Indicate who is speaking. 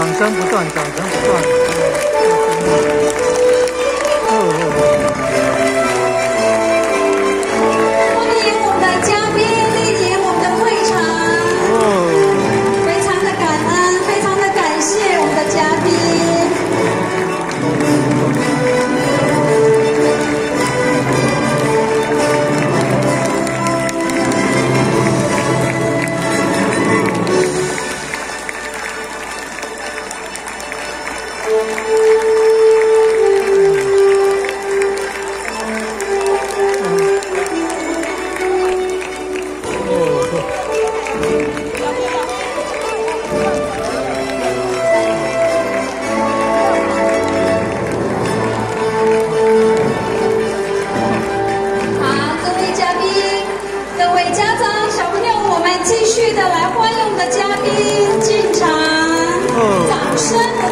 Speaker 1: 掌声不断，掌声不断。
Speaker 2: 欢迎我们的嘉宾莅临我们的会场，非常的感恩，非常的感谢我们的嘉宾。继续的来欢迎我们的嘉宾进场，掌声。